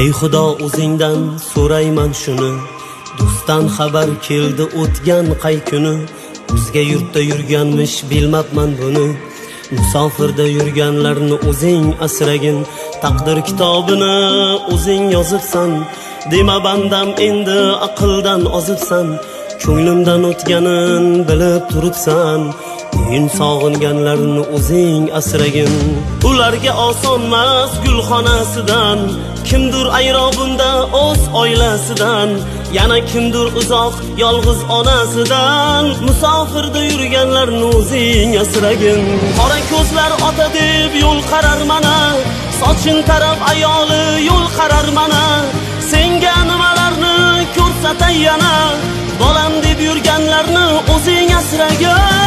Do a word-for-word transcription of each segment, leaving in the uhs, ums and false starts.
Ey Xudo o'zingdan so'rayman shuni, do'stdan xabar keldi o'tgan qay kuni. O'zga yurtda yurganmish bilmabman buni, musofirda yurganlarni o'zing asragin. Taqdir kitobini o'zing yozibsan, dema bandam endi aqldan ozibsan. Ko'nglimdan o'tganin bilib turibsan, men sog'inganlarni o'zing asragin. Ularga osonmas gulxonasidan, kimdir ayrobunda o'z oilasidan, yana kimdir uzoq yolg'iz onasidan. Musofirda yurganlarni o'zing asragin. Qora ko'zlar ota deb yo'l qarar mana, sochin tarab ayoli yo'l qarar mana. Senga nimalarni ko'rsatay yana, bolam deb yurganlarni o'zing asragin.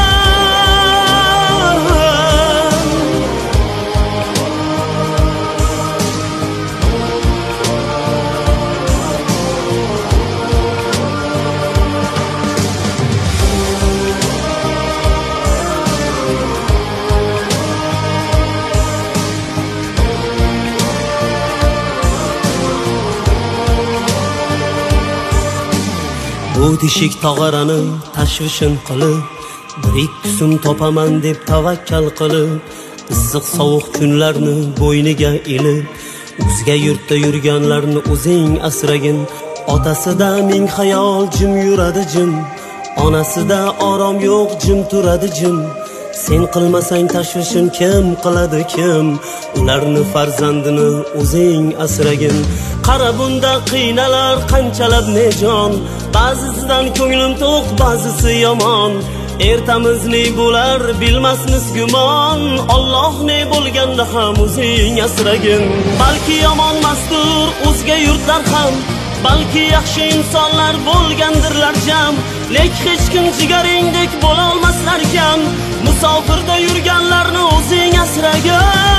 Bu teshik tog'arani tashvishin qilib, bir ikki so'm topaman deb tavakkal qilib, issiq sovuq kunlarni bo'yniga ilib, o'zga yurtda yurganlarni o'zing asragin. Otasida ming xayol jim yuradi jim, onasida orom yo'q jim turadi jim. Sen qilmasang tashvishin kim qiladi kim? Ularni farzandini o'zing asragin. Qara bunda qiynalar qanchalab nejon, ba'zisidan ko'nglim to'q, ba'zisi yomon. Ertamiz ne bo'lar bilmasmiz gumon, Alloh ne bo'lganda ham o'zing asragin. Balki yomon mastur o'zga yurtlar ham, balki yaxshi insonlar bo'lgandirlar jam, lek hech kim jigaringdek bo'la olmaslar kam. Musofirda yurganlarni o'zing asragin.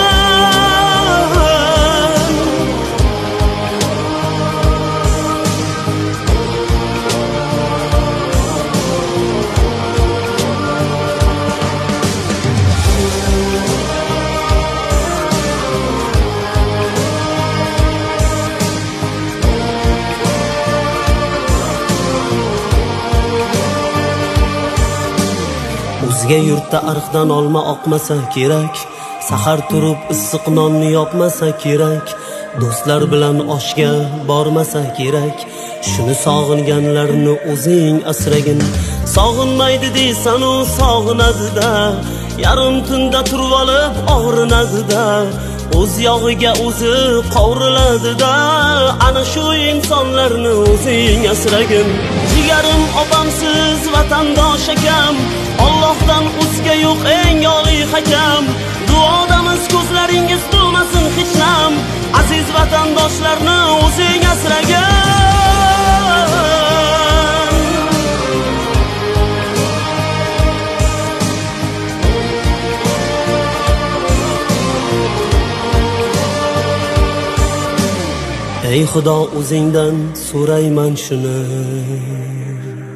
O'zga yurtda ariqdan olma oqmasa kerak, sahar turib issiq nonni yopmasa kerak, do'stlar bilan oshga bormasa kerak. Shuni sog'inganlarni o'zing asragin. Sog'inmaydi deysan u sog'inadi-da, yarim tunda turib olib og'rinadi-da, o'z yog'iga o'zi qovriladi-da. Ana shu insonlarni o'zing asragin. Jigarim opamsiz vatandosh akam, Allohdan o'zga yo'q eng oliy hakam. Duodamiz ko'zlaringiz bo'lmasin hech nam, aziz vatandoshlarni o'zing asragin. Ey Xudo o'zingdan so'rayman shuni,